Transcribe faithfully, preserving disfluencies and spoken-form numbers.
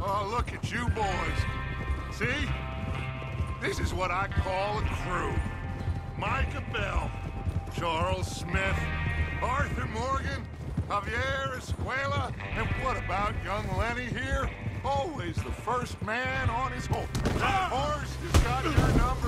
Oh, look at you boys. See? This is what I call a crew. Micah Bell, Charles Smith, Arthur Morgan, Javier Escuela, and what about young Lenny here? Always the first man on his horse. That horse has got your number.